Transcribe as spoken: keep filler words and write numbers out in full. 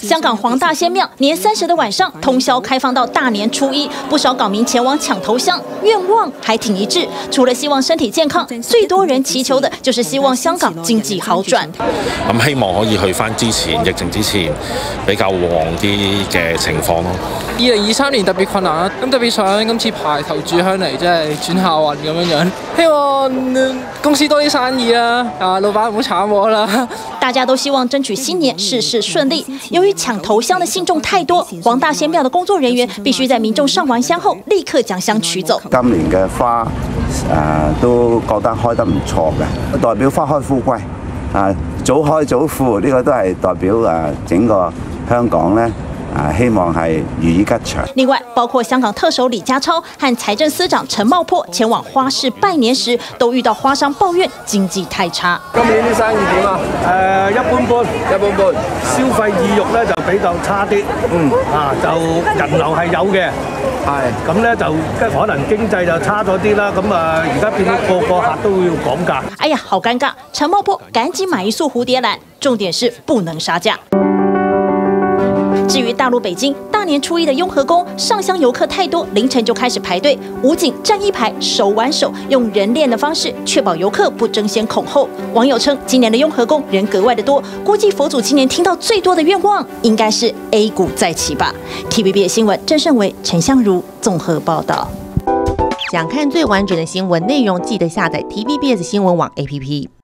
香港黄大仙庙年三十的晚上通宵开放到大年初一，不少港民前往抢头香，愿望还挺一致。除了希望身体健康，最多人祈求的就是希望香港經濟好轉。 咁希望可以去翻之前疫情之前比較旺啲嘅情況咯。 二零二三年特別困難啦，咁特別想今次排頭炷香嚟，即係轉下運咁樣樣。希望公司多啲生意啊！啊，老闆唔好炒我啦！ 大家都希望爭取新年事事順利。由於搶頭香的信眾太多，黃大仙廟的工作人員必須在民眾上完香後，立刻將香取走。 今年嘅花誒都覺得開得唔錯嘅，代表花開富貴啊，早開早富呢個都係代表誒整個香港咧。啊，希望係如意吉祥。 另外，包括香港特首李家超和財政司長陳茂波前往花市拜年時，都遇到花商抱怨經濟太差。 今年啲生意點啊？誒、呃，一般般，一般般。消費意欲咧就比較差啲。嗯。啊，就人流係有嘅。係。咁咧就可能經濟就差咗啲啦。咁啊，而家變到個個客都要講價。 哎呀，好尷尬！陳茂波趕緊買一束蝴蝶蘭，重點是不能殺價。至於大陸北京，大年初一的雍和宮上香遊客太多，凌晨就開始排隊，武警站一排，手挽手，用人鏈的方式確保遊客不爭先恐後。網友稱，今年的雍和宮人格外的多，估計佛祖今年聽到最多的願望，應該是 A 股再起吧。T V B S 新聞鄭勝維、陳相如綜合報道。 想看最完整的新聞內容，記得下載 T V B S 新聞網 A P P。